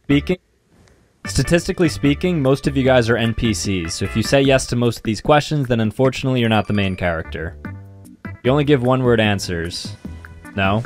speaking, statistically speaking, most of you guys are NPCs. So if you say yes to most of these questions, then unfortunately you're not the main character. You only give one-word answers. No?